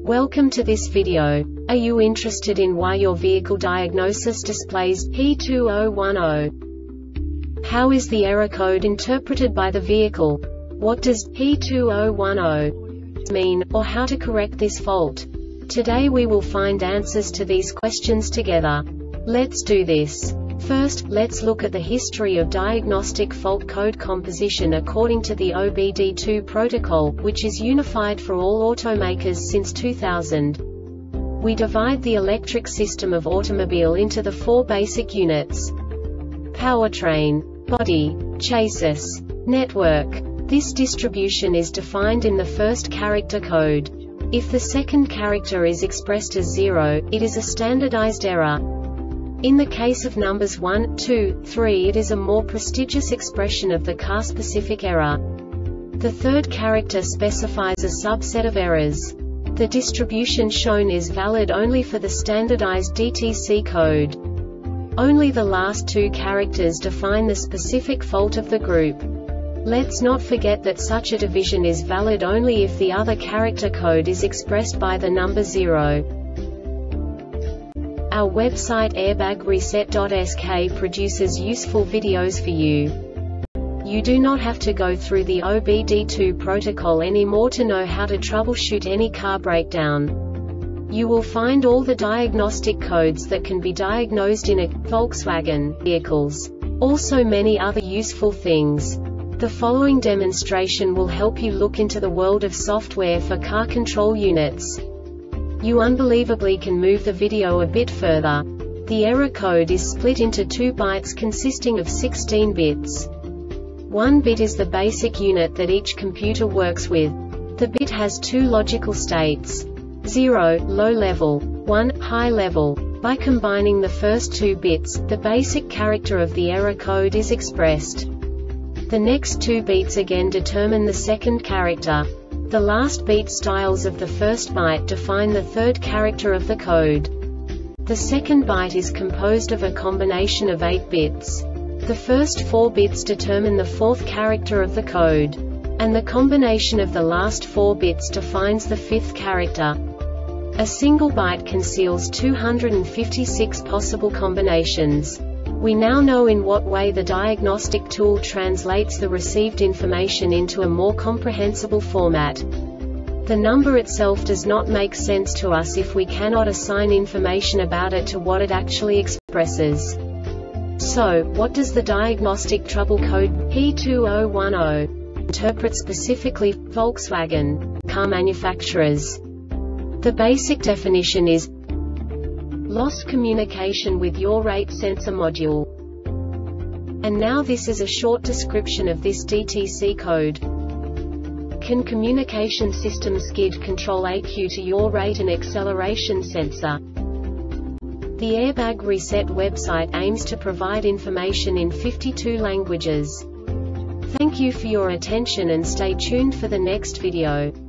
Welcome to this video. Are you interested in why your vehicle diagnosis displays P2010? How is the error code interpreted by the vehicle? What does P2010 mean, or how to correct this fault? Today we will find answers to these questions together. Let's do this. First, let's look at the history of diagnostic fault code composition according to the OBD2 protocol, which is unified for all automakers since 2000. We divide the electric system of automobile into the four basic units: powertrain, body, chassis, network. This distribution is defined in the first character code. If the second character is expressed as 0, it is a standardized error. In the case of numbers 1, 2, 3, it is a more prestigious expression of the car-specific error. The third character specifies a subset of errors. The distribution shown is valid only for the standardized DTC code. Only the last two characters define the specific fault of the group. Let's not forget that such a division is valid only if the other character code is expressed by the number 0. Our website airbagreset.sk produces useful videos for you. You do not have to go through the OBD2 protocol anymore to know how to troubleshoot any car breakdown. You will find all the diagnostic codes that can be diagnosed in a Volkswagen vehicles. Also many other useful things. The following demonstration will help you look into the world of software for car control units. You unbelievably can move the video a bit further. The error code is split into 2 bytes consisting of 16 bits. 1 bit is the basic unit that each computer works with. The bit has 2 logical states: 0, low level, 1, high level. By combining the first 2 bits, the basic character of the error code is expressed. The next 2 beats again determine the second character. The last beat styles of the first byte define the third character of the code. The second byte is composed of a combination of 8 bits. The first 4 bits determine the fourth character of the code. And the combination of the last 4 bits defines the fifth character. A single byte conceals 256 possible combinations. We now know in what way the diagnostic tool translates the received information into a more comprehensible format. The number itself does not make sense to us if we cannot assign information about it to what it actually expresses. So, what does the diagnostic trouble code P2010 interpret specifically for Volkswagen car manufacturers? The basic definition is lost communication with yaw rate sensor module. And now this is a short description of this DTC code. Can communication system SCID control AQ to yaw rate and acceleration sensor? The Airbag Reset website aims to provide information in 52 languages. Thank you for your attention and stay tuned for the next video.